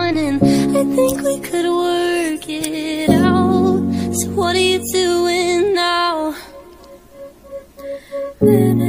on, and I think we could work it out. So what are you doing now?